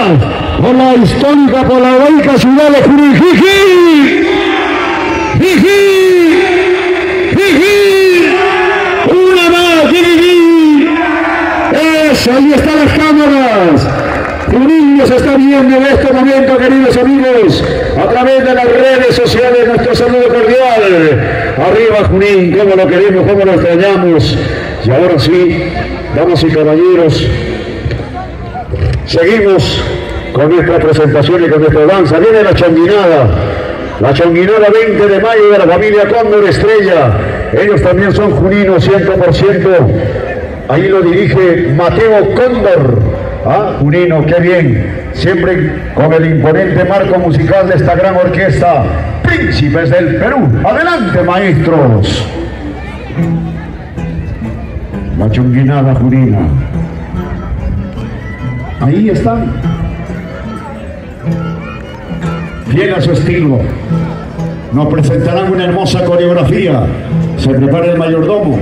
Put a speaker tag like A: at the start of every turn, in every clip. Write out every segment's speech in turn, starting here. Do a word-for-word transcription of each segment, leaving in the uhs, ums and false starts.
A: por la histórica, por la heroica ciudad de Junín. ¡Jiji! ¡Jiji! ¡Jiji! ¡Una más! ¡Jiji! ¡Eso! Ahí están las cámaras. Junín nos está viendo en este momento, queridos amigos, a través de las redes sociales. Nuestro saludo cordial. Arriba Junín, cómo lo queremos, cómo lo extrañamos. Y ahora sí, damas y caballeros, seguimos con nuestra presentación y con nuestra danza. Viene la chonguinada, la chonguinada veinte de mayo de la familia Cóndor Estrella. Ellos también son juninos cien por ciento. Ahí lo dirige Mateo Cóndor. Ah, junino, qué bien. Siempre con el imponente marco musical de esta gran orquesta, Príncipes del Perú. Adelante, maestros. La chonguinada junina. Ahí están. Fiel a su estilo. Nos presentarán una hermosa coreografía. Se prepara el mayordomo.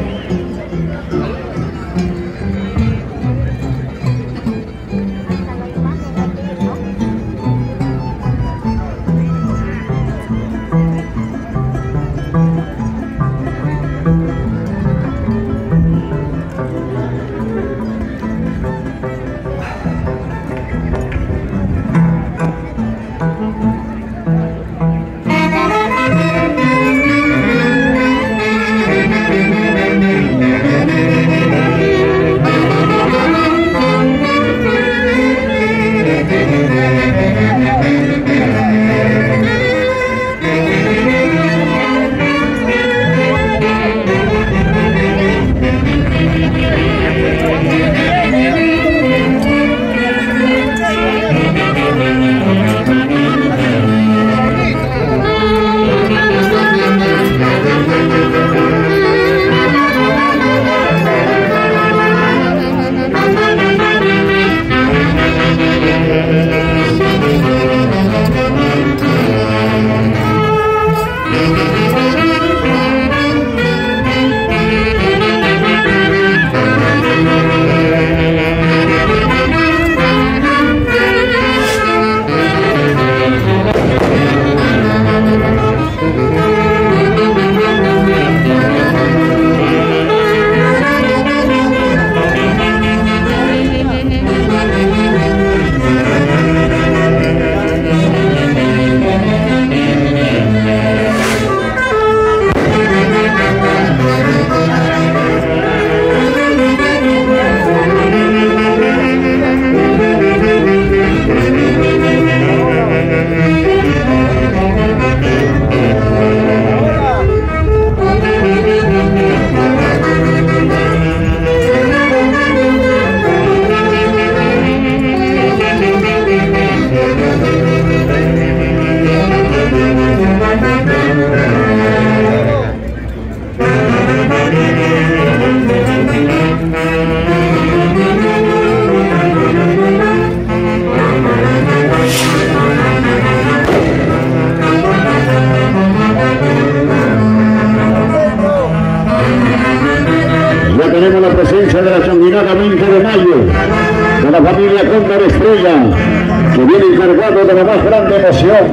A: Tenemos la presencia de la chonguinada veinte de mayo de la familia Cóndor Estrella, que viene encargado de la más grande emoción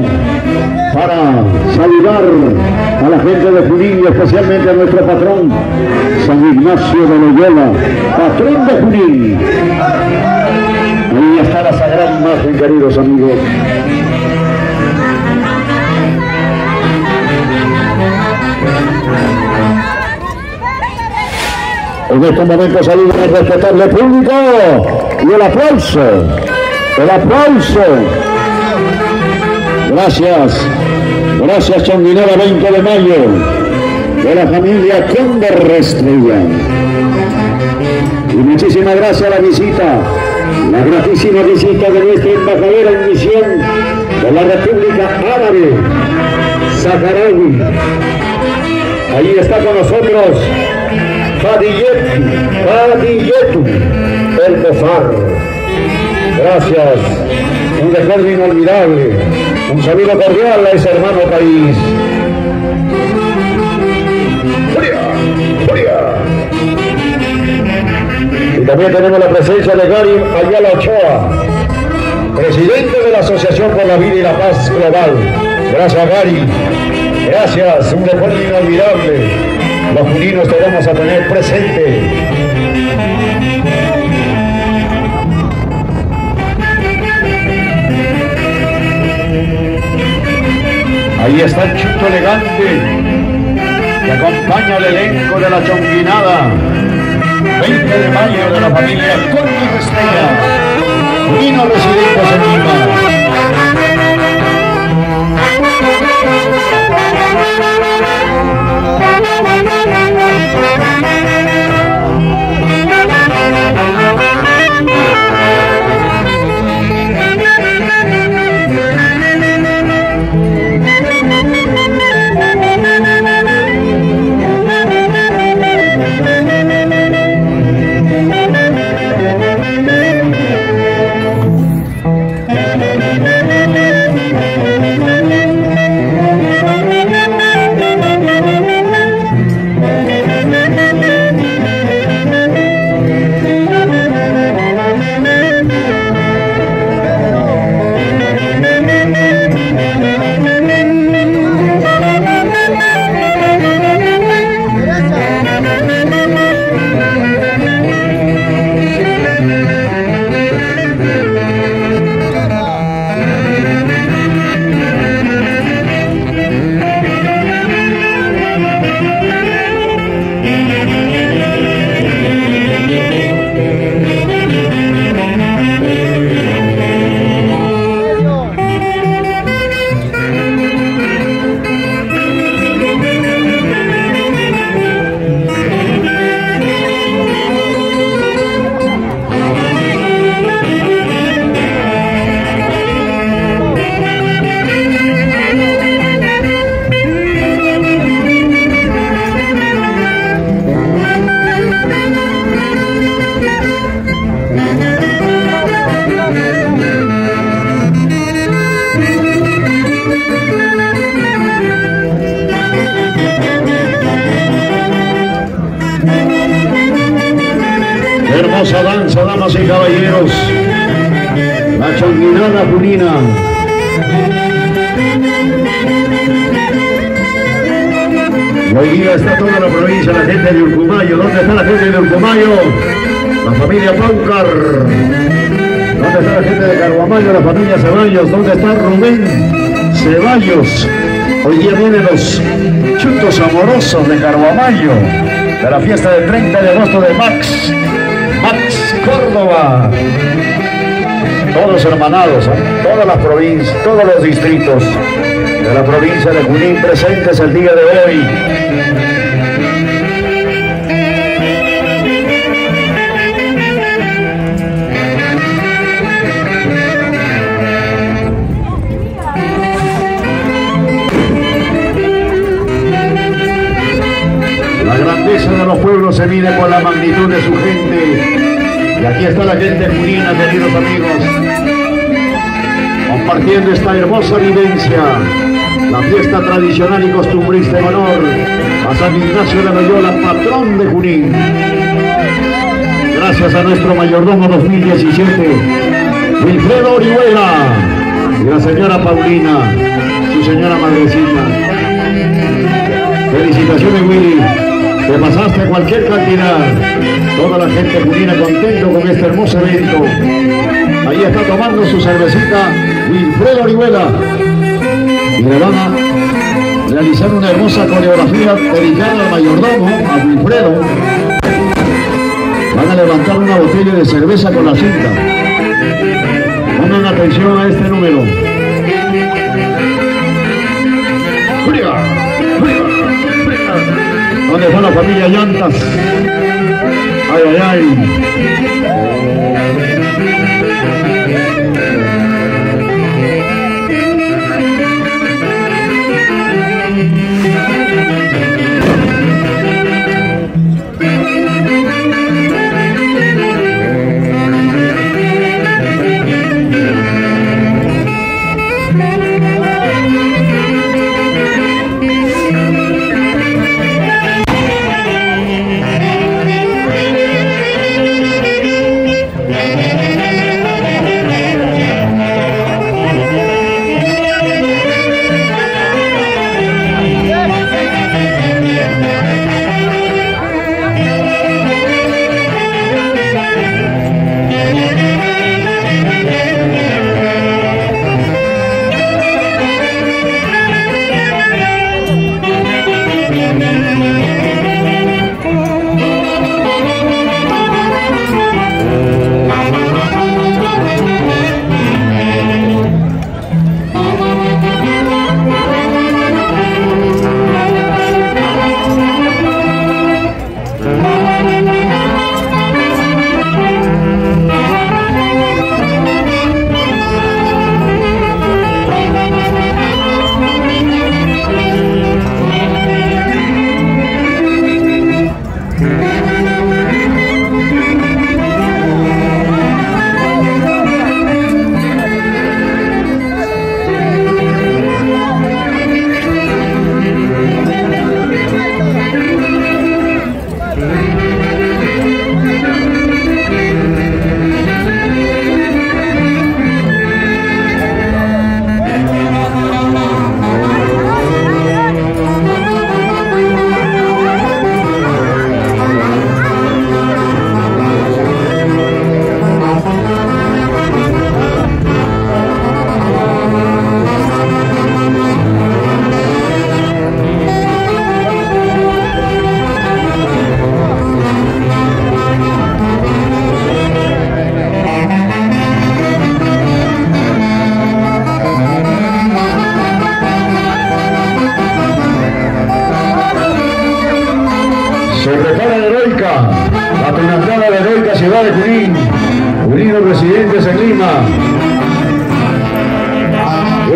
A: para saludar a la gente de Junín y especialmente a nuestro patrón San Ignacio de Loyola, patrón de Junín. Ahí está la sagrada imagen, queridos amigos. En este momento saludo al respetable público y el aplauso, el aplauso. Gracias, gracias chonguinada veinte de mayo de la familia Cóndor Estrella. Y muchísimas gracias a la visita, la gratísima visita de nuestra embajadora en misión de la República Árabe Saharaui. Ahí está con nosotros Fadiyetu, Fadiyetu, el Bozar. Gracias, un recuerdo inolvidable, un saludo cordial a ese hermano país. ¡Furia! ¡Furia! Y también tenemos la presencia de Gary Ayala Ochoa, presidente de la Asociación por la Vida y la Paz Global. Gracias, Gary. Gracias, un recuerdo inolvidable. Los juninos te vamos a tener presente. Ahí está el Chuto Elegante, que acompaña al elenco de la Chonguinada. veinte de mayo de la familia Conde Estrella, Junino residentes en Lima. Hermosa danza, damas y caballeros, la Chonguinada Junina. Hoy día está toda la provincia, la gente de Urcumayo. ¿Dónde está la gente de Urcumayo? La familia Paucar. ¿Dónde está la gente de Carguamayo? La familia Ceballos. ¿Dónde está Rubén Ceballos? Hoy día vienen los chutos amorosos de Carguamayo, de la fiesta del treinta de agosto de Max. Max Córdoba. Todos hermanados, ¿eh? Todas las provincias, todos los distritos de la provincia de Junín presentes el día de hoy. La grandeza de los pueblos se mide por la magnitud de su gente. Y aquí está la gente junina, queridos amigos, compartiendo esta hermosa vivencia, la fiesta tradicional y costumbrista en honor a San Ignacio de Loyola, patrón de Junín. Gracias a nuestro mayordomo dos mil diecisiete, Wilfredo Orihuela, y la señora Paulina, su señora madrecita. Felicitaciones, Willy, te pasaste cualquier cantidad. Toda la gente junina contento con este hermoso evento. Ahí está tomando su cervecita Wilfredo Orihuela, y le van a realizar una hermosa coreografía dedicada al mayordomo, a Wilfredo. Van a levantar una botella de cerveza con la cinta. Pongan atención a este número. ¡Friga! ¡Friga! ¡Friga! ¿Dónde está la familia Llantas? ¡Ay, ay, ay!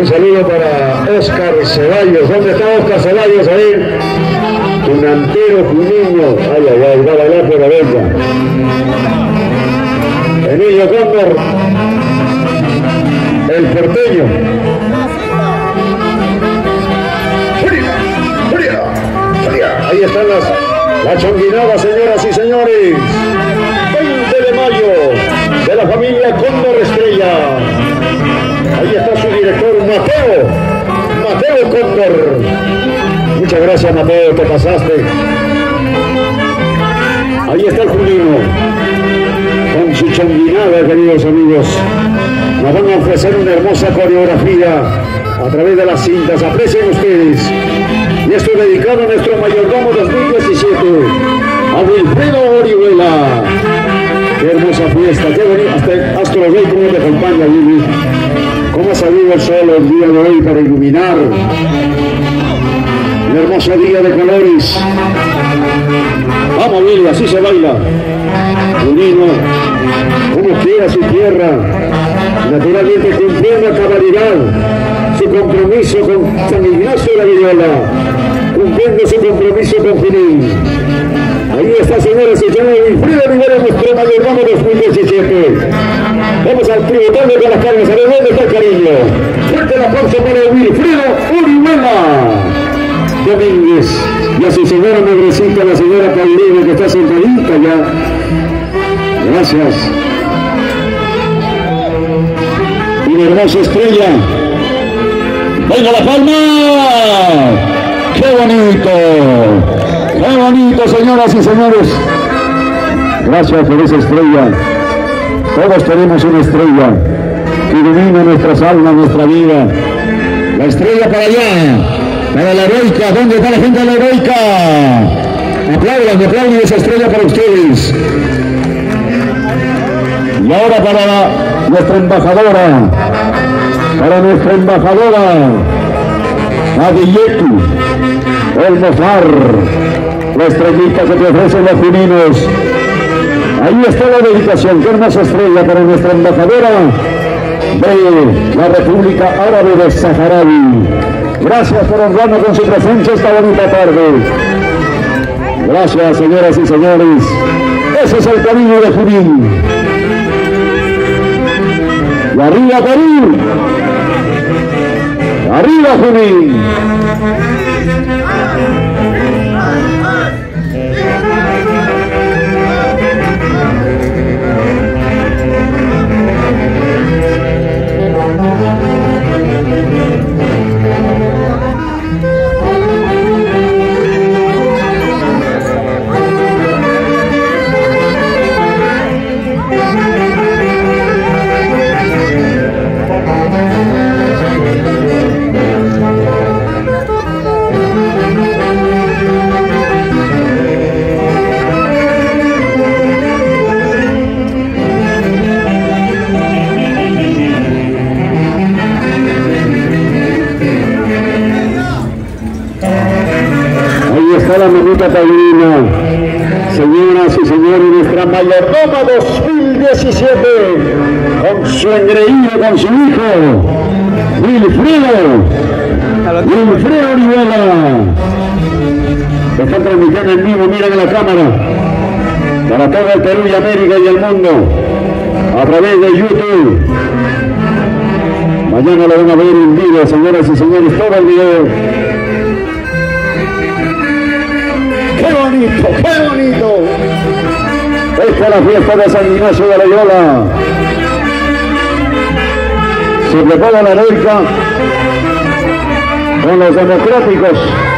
A: Un saludo para Oscar Ceballos. ¿Dónde está Oscar Ceballos ahí? Tunantero Juninho. Ay, ay, ay, va a bailar por la venta. Emilio Cóndor, el porteño. ¡Furia! ¡Furia! ¡Furia! Ahí están las, la chonguinada, señoras y señores. veinte de mayo de la familia Cóndor Estrella. Ahí está su director, Mateo. Mateo Cóndor. Muchas gracias, Mateo, te pasaste. Ahí está el Julino, con su chonguinada, queridos amigos. Nos van a ofrecer una hermosa coreografía a través de las cintas. Aprecien ustedes. Y esto dedicado a nuestro mayordomo dos mil diecisiete, a Wilfredo Orihuela. Qué hermosa fiesta, qué bonito. Hasta el Astro Rey, cómo te acompaña, Lili. Cómo ha salido el sol el día de hoy para iluminar un hermoso día de colores. Vamos, Lili, así se baila. Unino, como quiera su tierra, naturalmente cumpliendo a cabalidad su compromiso con San Ignacio de la Viola, cumpliendo su compromiso con Junín. Ahí está, señores y señores, Wilfredo Rivera, nuestro mayordomo dos mil diecisiete. Vamos al tributario con las carnes, a ver dónde está el cariño. Fuerte el aplauso para Wilfredo Orihuela Domínguez y a su señora madrecita, la señora Paulina, que está sentadita ya. Gracias. Y una hermosa estrella. ¡Venga la palma! ¡Qué bonito! ¡Qué bonito, señoras y señores! Gracias por esa estrella. Todos tenemos una estrella que ilumina nuestras almas, nuestra vida. La estrella para allá, para la heroica. ¿Dónde está la gente de la heroica? Aplaudan, aplaudan esa estrella para ustedes. Y ahora para la, nuestra embajadora, para nuestra embajadora, Adilletu, el Mofar, la estrellita que te ofrecen los juninos. Ahí está la dedicación, qué hermosa estrella para nuestra embajadora de la República Árabe de Saharaui. Gracias por honrarnos con su presencia esta bonita tarde. Gracias, señoras y señores. Ese es el camino de Junín. Y arriba, Perú. Arriba, Junín. La manita taurina, señoras y señores, nuestra mayordoma dos mil diecisiete, con su engreído, con su hijo, Wilfredo, Wilfredo Orihuela. Están transmitiendo en vivo, miren en la cámara, para todo el Perú y América y el mundo, a través de YouTube. Mañana lo van a ver en vivo, señoras y señores, todo el video. ¡Qué bonito! ¡Qué bonito! Esta es la fiesta de San Ignacio de la Viola. Se prepara la heroica con los democráticos.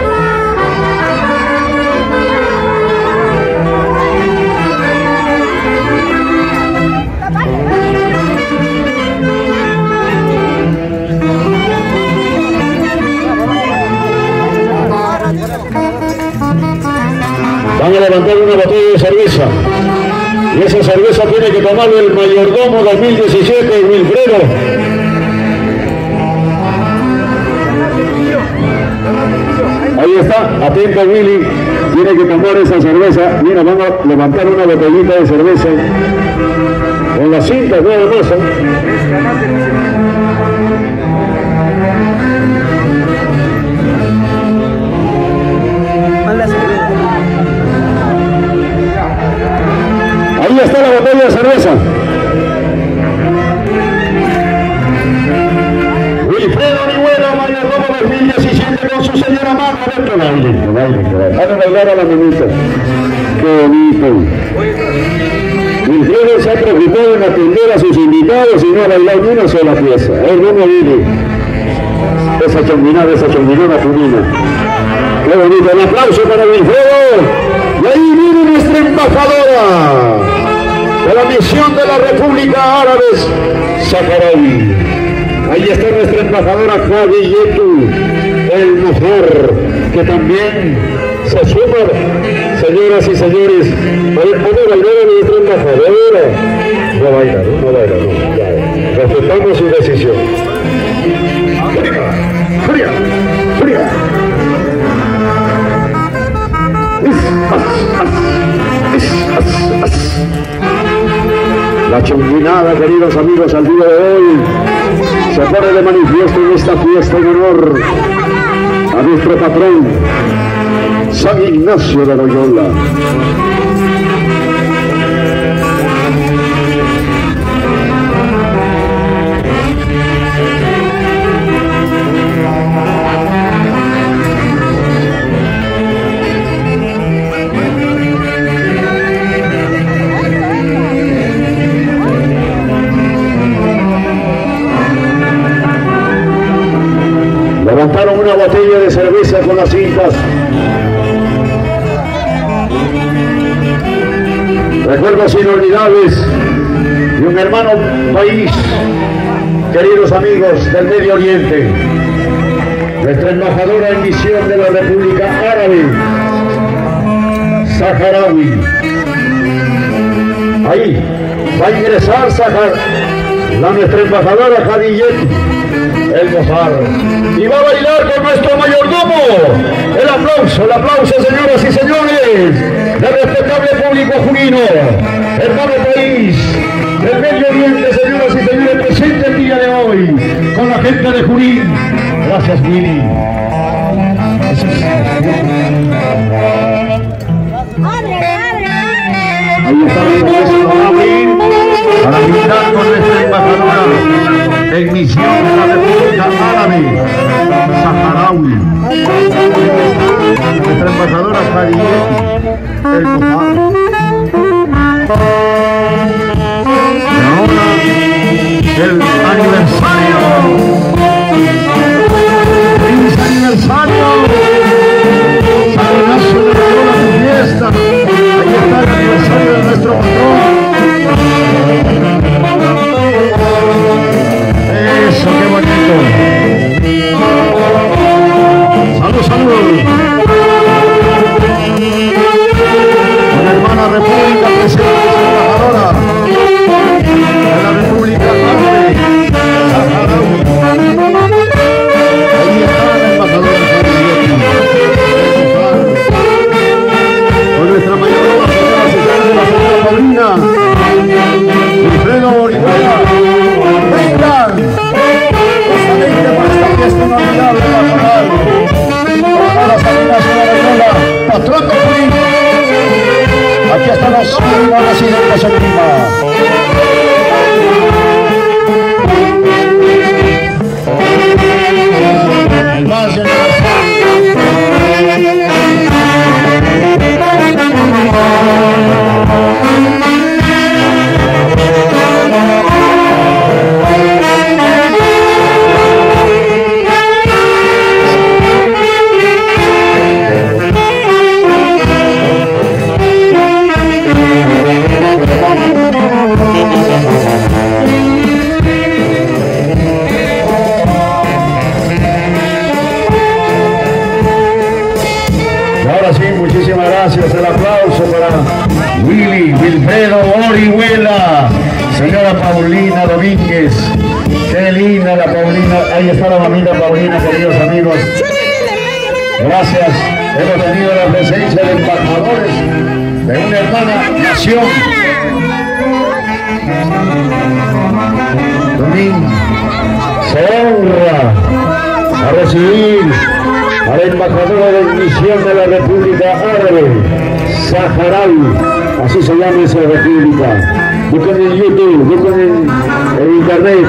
A: Van a levantar una botella de cerveza y esa cerveza tiene que tomarlo el mayordomo dos mil diecisiete, Wilfredo. Ahí está, atento Willy, tiene que tomar esa cerveza. Mira, van a levantar una botellita de cerveza con las cintas nada más. bailen, que bailen, que bailen. Van a bailar a la manita. Qué bonito. Wilfredo se ha preocupado en atender a sus invitados y no ha bailado ni una sola pieza. El bueno vive. Esa chonguinada, esa chonguinada punina. Qué bonito. Un aplauso para Wilfredo. Y ahí viene nuestra embajadora de la misión de la República Árabe Saharaui. Ahí está nuestra embajadora Khadiyetu El Mojor, que también se suma, señoras y señores. ¿Puede bailar a nuestra embajadora? No baila, no, no baila, no. Ya, respetamos su decisión. ¡Furia! ¡Furia! ¡Furia! La chonguinada, queridos amigos, al día de hoy se pone de manifiesto en esta fiesta en honor a nuestro patrón San Ignacio de Loyola. Levantaron una botella de cerveza con las cintas. Recuerdos inolvidables de un hermano país, queridos amigos del Medio Oriente. Nuestra embajadora en misión de la República Árabe Saharaui. Ahí va a ingresar Sahar, la nuestra embajadora Khadiyetu El Mojor, y va a bailar con nuestro mayordomo. El aplauso, el aplauso, señoras y señores, del respetable público junino, hermano país del Medio Oriente, señoras y señores, presente el día de hoy con la gente de Junín. Gracias, Willy. Ahí está el para brindar con nuestra embajadora en misión de la República Árabe Saharaui. Nuestra embajadora Khadiyetu El Mojor. Y ahora el aniversario. ¡Feliz aniversario! San Ignacio de Loyola, tu fiesta. Ahí está el aniversario de nuestro patrón. Eso, qué bonito. Salud, salud. Una hermana república presente, embajadora de la República Árabe Saharaui. Ahí está la embajadora Khadiyetu El Mojor. Con nuestra mayor señoras y señores, la señora Paulina Wilfredo Orihuela. Vengan, justamente para esta fiesta inolvidable patronal, para San Ignacio de Loyola, patrón de Junín. Aquí están los primeros residentes en Lima. El más el aplauso para Willy, Wilfredo Orihuela, señora Paulina Domínguez. Qué linda la Paulina. Ahí está la mamita Paulina, queridos amigos. Gracias. Hemos tenido la presencia de embajadores de una hermana nación. Domín se honra a recibir a la embajadora de misión de la República Árabe Saharaui, así se llama esa república. Busquen en YouTube, busquen en, en internet,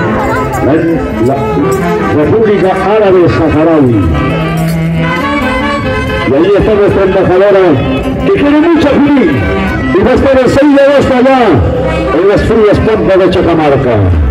A: la, la República Árabe Saharaui. Y ahí está nuestra embajadora, que quiere mucho a Junín, y va a estar el seis de agosto allá, en las frías pampas de Chacamarca.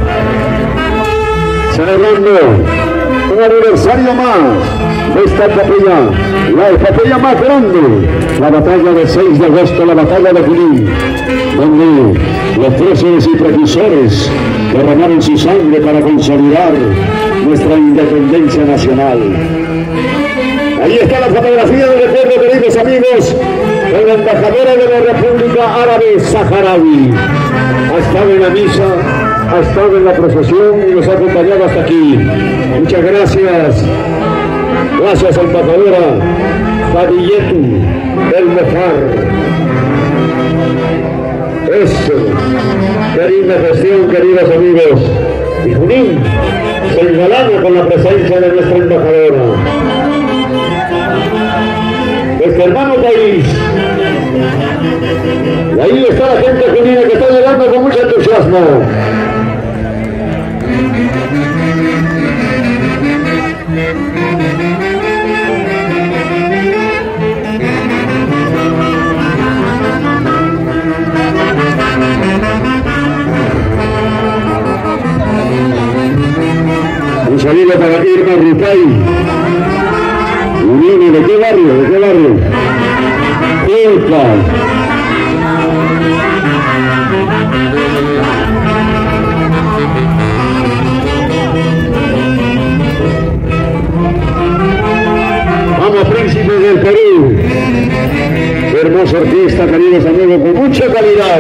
A: Celebrando un aniversario más de esta epopeya, la epopeya más grande, la batalla del seis de agosto, la batalla de Junín, donde los próceres y precursores derramaron su sangre para consolidar nuestra independencia nacional. Ahí está la fotografía de recuerdo, queridos amigos, con la embajadora de la República Árabe Saharaui. Ha estado en la misa, ha estado en la procesión y nos ha acompañado hasta aquí. Muchas gracias. Gracias, embajadora Fadiyetu El Mofar. Eso. Qué linda gestión, queridos amigos. Y Junín se engalana con la presencia de nuestra embajadora. Nuestro hermano país. Y ahí está la gente junina que está llegando con mucho entusiasmo. Un saludo para Irma Rupay. Unini, ¿de qué barrio? ¿De qué barrio? Irma. Vamos, príncipes del Perú. Hermoso artista, queridos amigos, con mucha calidad.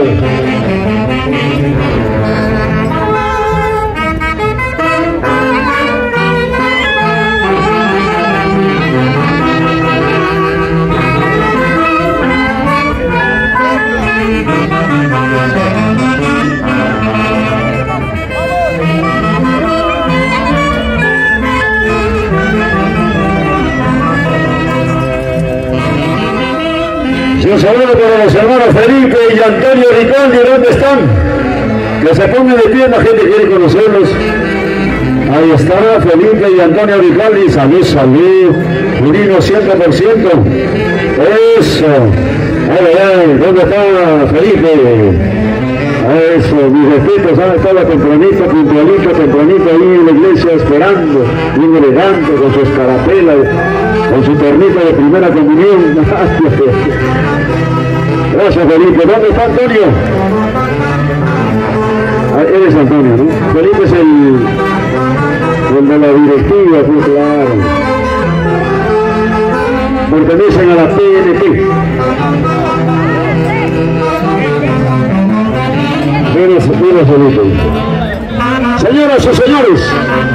A: Un saludo para los hermanos Felipe y Antonio Ricaldi, ¿dónde están? Que se pongan de pie, la gente quiere conocerlos. Ahí está Felipe y Antonio Ricaldi, salud, salud, Junino cien por ciento. Eso, ay, ay, ¿dónde está Felipe? Eso, mis respetos, han estado tempranito, puntualito, tempranito ahí en la iglesia esperando, bien elegante, con su escarapela, con su ternita de primera comunión. Gracias, Felipe. ¿Dónde está Antonio? Ah, eres Antonio, ¿no? Felipe es el, el de la directiva, pues claro. Pertenecen a la P N P. Buenas, buenas, Felipe. Señoras y señores,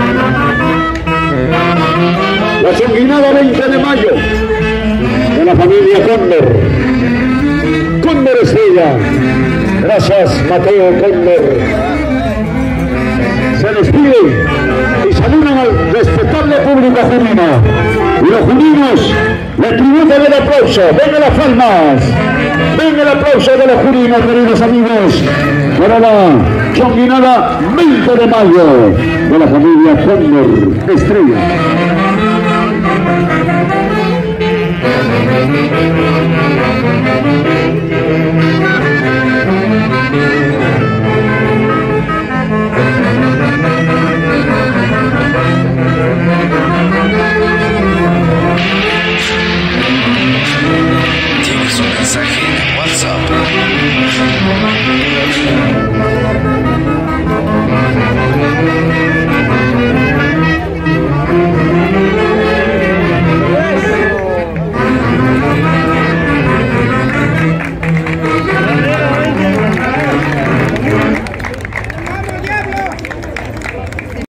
A: la sanguinada veinte de mayo de la familia Cóndor. Cóndor Estrella. Gracias, Mateo Cóndor. Se despiden y saludan al respetable público junino. Y los juninos le tributan el aplauso. Venga las palmas. Venga el aplauso de los juninos, queridos amigos, para la sanguinada veinte de mayo de la familia Cóndor Estrella.
B: ¿Tienes un mensaje?